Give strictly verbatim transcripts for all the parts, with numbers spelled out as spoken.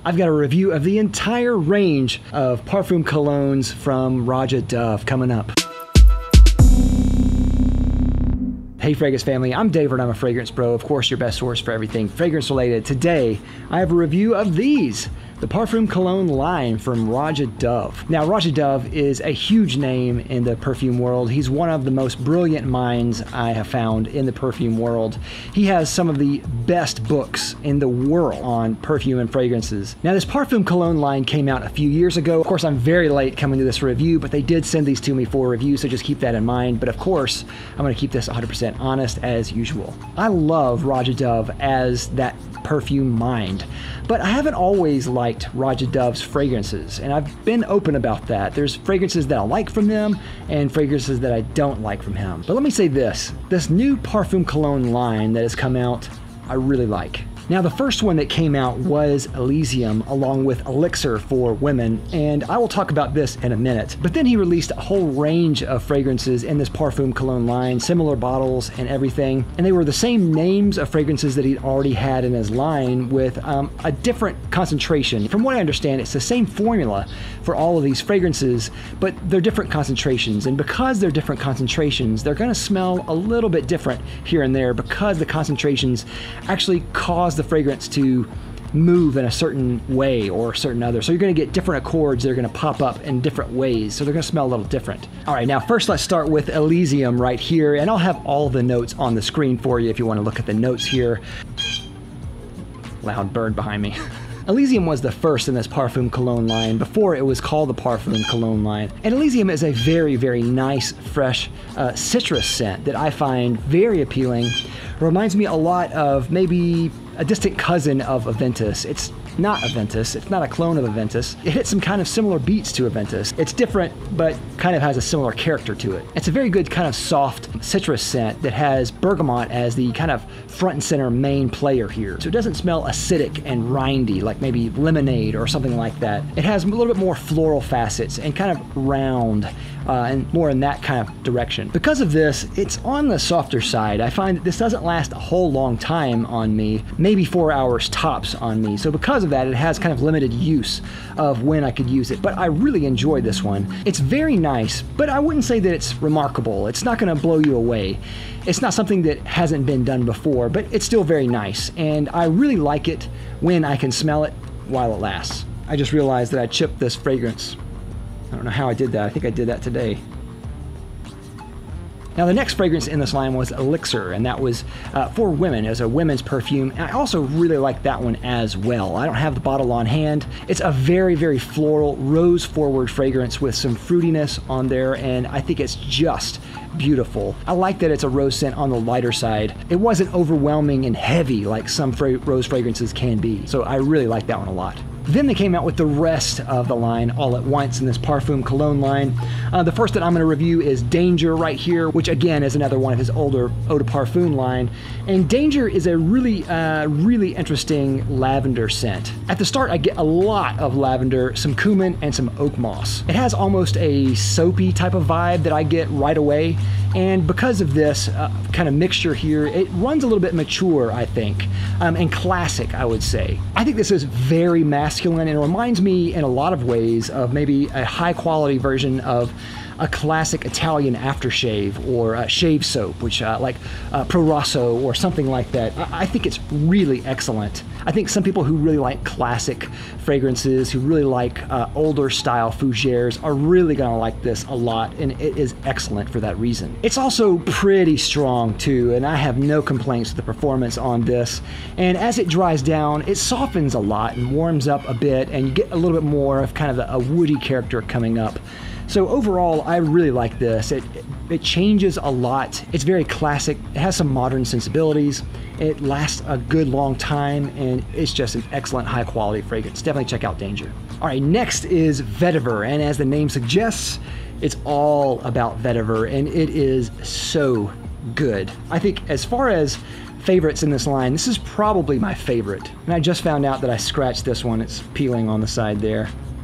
I've got a review of the entire range of Parfum colognes from Raja Dove coming up. Hey Fragrance family, I'm David and I'm a Fragrance Bro, of course your best source for everything fragrance related. Today, I have a review of these, the Parfum Cologne line from Raja Dove. Now Raja Dove is a huge name in the perfume world. He's one of the most brilliant minds I have found in the perfume world. He has some of the best books in the world on perfume and fragrances. Now this Parfum Cologne line came out a few years ago. Of course I'm very late coming to this review, but they did send these to me for review, so just keep that in mind. But of course, I'm gonna keep this one hundred percent honest as usual. I love Raja Dove as that perfume mind, but I haven't always liked Raja Dove's fragrances, and I've been open about that. There's fragrances that I like from him and fragrances that I don't like from him. But let me say this, this new Parfum Cologne line that has come out, I really like. Now the first one that came out was Elysium along with Elixir for women, and I will talk about this in a minute. But then he released a whole range of fragrances in this Parfum Cologne line, similar bottles and everything, and they were the same names of fragrances that he'd already had in his line with um, a different concentration. From what I understand, it's the same formula for all of these fragrances, but they're different concentrations, and because they're different concentrations, they're gonna smell a little bit different here and there because the concentrations actually cause the fragrance to move in a certain way or a certain other. So you're gonna get different accords that are gonna pop up in different ways, so they're gonna smell a little different. All right, now first let's start with Elysium right here, and I'll have all the notes on the screen for you if you wanna look at the notes here. Loud bird behind me. Elysium was the first in this Parfum Cologne line before it was called the Parfum Cologne line. And Elysium is a very, very nice, fresh uh, citrus scent that I find very appealing. It reminds me a lot of maybe a distant cousin of Aventus. It's not Aventus, it's not a clone of Aventus. It hits some kind of similar beats to Aventus. It's different, but kind of has a similar character to it. It's a very good kind of soft citrus scent that has bergamot as the kind of front and center main player here. So it doesn't smell acidic and rindy like maybe lemonade or something like that. It has a little bit more floral facets and kind of round uh, and more in that kind of direction. Because of this, it's on the softer side. I find that this doesn't last a whole long time on me, maybe four hours tops on me. So because of that, it has kind of limited use of when I could use it, but I really enjoy this one. It's very nice, but I wouldn't say that it's remarkable. It's not gonna blow you away. It's not something that hasn't been done before, but it's still very nice, and I really like it when I can smell it while it lasts. I just realized that I chipped this fragrance. I don't know how I did that. I think I did that today. Now the next fragrance in this line was Elixir, and that was uh, for women as a women's perfume. And I also really like that one as well. I don't have the bottle on hand. It's a very, very floral, rose-forward fragrance with some fruitiness on there, and I think it's just beautiful. I like that it's a rose scent on the lighter side. It wasn't overwhelming and heavy like some fra rose fragrances can be, so I really like that one a lot. Then they came out with the rest of the line all at once in this Parfum Cologne line. Uh, the first that I'm going to review is Danger right here, which again is another one of his older Eau de Parfum line. And Danger is a really, uh, really interesting lavender scent. At the start, I get a lot of lavender, some cumin, and some oak moss. It has almost a soapy type of vibe that I get right away. And because of this uh, kind of mixture here, it runs a little bit mature, I think, um, and classic, I would say. I think this is very masculine, and it reminds me in a lot of ways of maybe a high quality version of a classic Italian aftershave or uh, shave soap, which uh, like uh, Pro Rosso or something like that. I, I think it's really excellent. I think some people who really like classic fragrances, who really like uh, older style fougères, are really gonna like this a lot, and it is excellent for that reason. It's also pretty strong too, and I have no complaints with the performance on this. And as it dries down, it softens a lot and warms up a bit, and you get a little bit more of kind of a, a woody character coming up. So overall, I really like this. It, it changes a lot. It's very classic. It has some modern sensibilities. It lasts a good long time, and it's just an excellent high quality fragrance. Definitely check out Danger. All right, next is Vetiver, and as the name suggests, it's all about vetiver, and it is so good. I think as far as favorites in this line, this is probably my favorite. And I just found out that I scratched this one. It's peeling on the side there.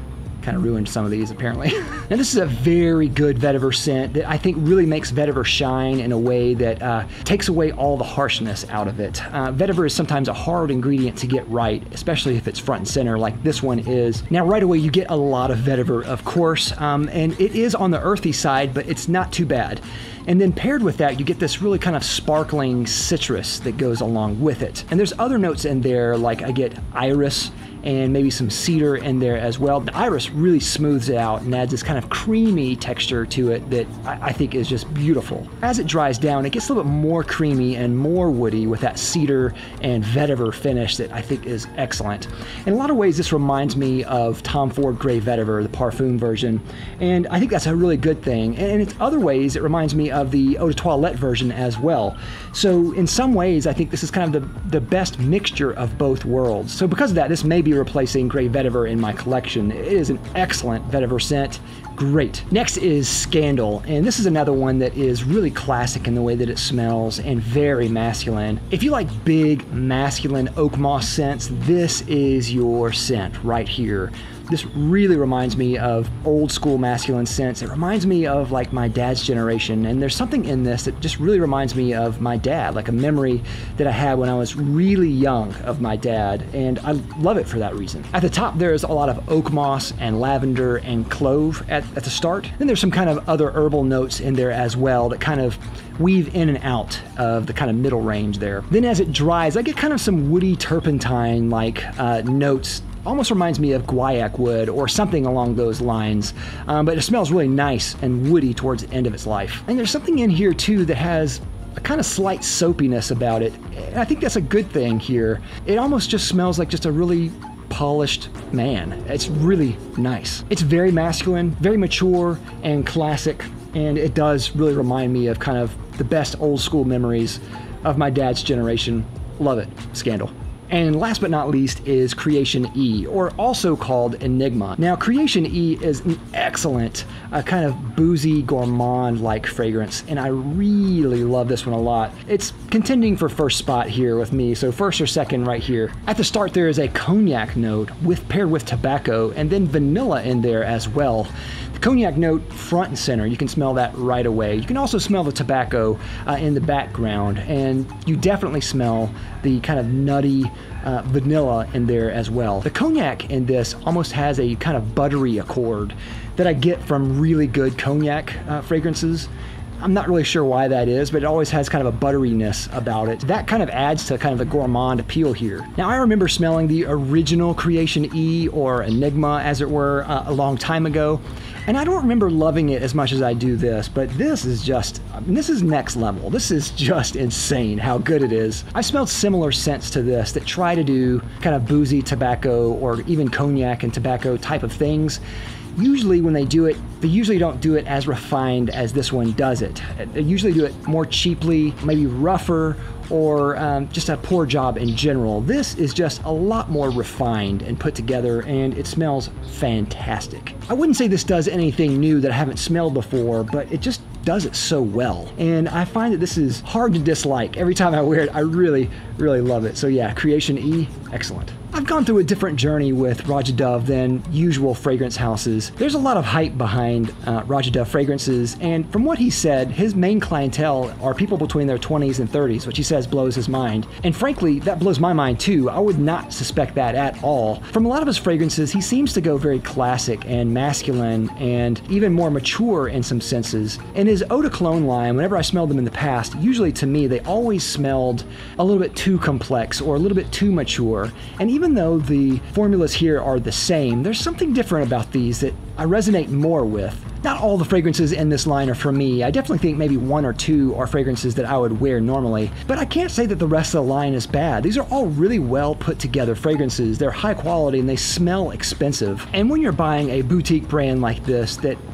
Kind of ruined some of these apparently. Now this is a very good vetiver scent that I think really makes vetiver shine in a way that uh, takes away all the harshness out of it. Uh, vetiver is sometimes a hard ingredient to get right, especially if it's front and center like this one is. Now right away you get a lot of vetiver, of course, um, and it is on the earthy side, but it's not too bad. And then paired with that, you get this really kind of sparkling citrus that goes along with it. And there's other notes in there, like I get iris and maybe some cedar in there as well. The iris really smooths it out and adds this kind of creamy texture to it that I, I think is just beautiful. As it dries down, it gets a little bit more creamy and more woody with that cedar and vetiver finish that I think is excellent. In a lot of ways, this reminds me of Tom Ford Grey Vetiver, the parfum version, and I think that's a really good thing. And in other ways, it reminds me of the Eau de Toilette version as well. So in some ways, I think this is kind of the, the best mixture of both worlds. So because of that, this may be replacing Grey Vetiver in my collection. It is an excellent vetiver scent. Great. Next is Scandal, and this is another one that is really classic in the way that it smells and very masculine. If you like big, masculine oak moss scents, this is your scent right here. This really reminds me of old school masculine scents. It reminds me of like my dad's generation, and there's something in this that just really reminds me of my dad, like a memory that I had when I was really young of my dad, and I love it for that reason. At the top there's a lot of oak moss and lavender and clove at, at the start. Then there's some kind of other herbal notes in there as well that kind of weave in and out of the kind of middle range there. Then as it dries, I get kind of some woody turpentine like uh, notes. Almost reminds me of guaiac wood or something along those lines, um, but it smells really nice and woody towards the end of its life. And there's something in here too that has a kind of slight soapiness about it, and I think that's a good thing here. It almost just smells like just a really polished man. It's really nice. It's very masculine, very mature and classic, and it does really remind me of kind of the best old school memories of my dad's generation. Love it. Scandal. And last but not least is Creation E, or also called Enigma. Now, Creation E is an excellent, uh, kind of boozy, gourmand-like fragrance, and I really love this one a lot. It's contending for first spot here with me, so first or second right here. At the start, there is a cognac note with paired with tobacco, and then vanilla in there as well. The cognac note front and center, you can smell that right away. You can also smell the tobacco uh, in the background, and you definitely smell the kind of nutty uh, vanilla in there as well. The cognac in this almost has a kind of buttery accord that I get from really good cognac uh, fragrances. I'm not really sure why that is, but it always has kind of a butteriness about it. That kind of adds to kind of the gourmand appeal here. Now, I remember smelling the original Creation E, or Enigma as it were, uh, a long time ago, and I don't remember loving it as much as I do this, but this is just, I mean, this is next level. This is just insane how good it is. I smelled similar scents to this that try to do kind of boozy tobacco or even cognac and tobacco type of things. Usually when they do it, they usually don't do it as refined as this one does it. They usually do it more cheaply, maybe rougher, or um, just a poor job in general. This is just a lot more refined and put together, and it smells fantastic. I wouldn't say this does anything new that I haven't smelled before, but it just does it so well. And I find that this is hard to dislike. Every time I wear it, I really, really love it. So yeah, Creation E, excellent. I've gone through a different journey with Rajadov than usual fragrance houses. There's a lot of hype behind uh, Rajadov fragrances, and from what he said, his main clientele are people between their twenties and thirties, which he says blows his mind. And frankly, that blows my mind too. I would not suspect that at all. From a lot of his fragrances, he seems to go very classic and masculine and even more mature in some senses. In his Eau de Cologne line, whenever I smelled them in the past, usually to me, they always smelled a little bit too complex or a little bit too mature. And even Even though the formulas here are the same, there's something different about these that I resonate more with. Not all the fragrances in this line are for me. I definitely think maybe one or two are fragrances that I would wear normally, but I can't say that the rest of the line is bad. These are all really well put together fragrances. They're high quality and they smell expensive. And when you're buying a boutique brand like this that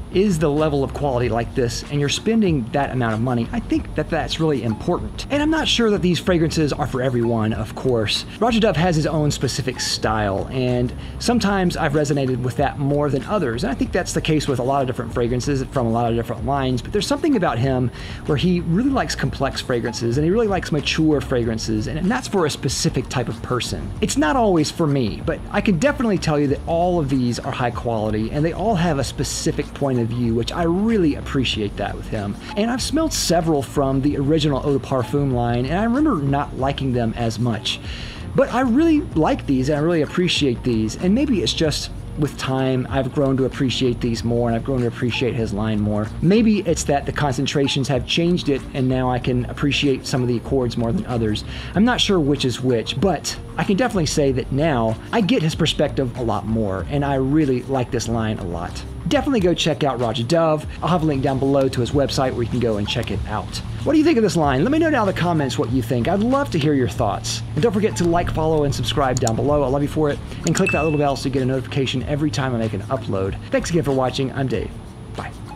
is the level of quality like this and you're spending that amount of money, I think that that's really important. And I'm not sure that these fragrances are for everyone, of course. Roger Dove has his own specific style, and sometimes I've resonated with that more than others. And I think that's the case with a lot of different fragrances from a lot of different lines, but there's something about him where he really likes complex fragrances and he really likes mature fragrances, and that's for a specific type of person. It's not always for me, but I can definitely tell you that all of these are high quality and they all have a specific point of view, which I really appreciate that with him. And I've smelled several from the original Eau de Parfum line, and I remember not liking them as much. But I really like these and I really appreciate these, and maybe it's just with time I've grown to appreciate these more and I've grown to appreciate his line more. Maybe it's that the concentrations have changed it and now I can appreciate some of the accords more than others. I'm not sure which is which, but I can definitely say that now I get his perspective a lot more and I really like this line a lot. Definitely go check out Roger Dove. I'll have a link down below to his website where you can go and check it out. What do you think of this line? Let me know down in the comments what you think. I'd love to hear your thoughts. And don't forget to like, follow, and subscribe down below. I love you for it. And click that little bell so you get a notification every time I make an upload. Thanks again for watching. I'm Dave. Bye.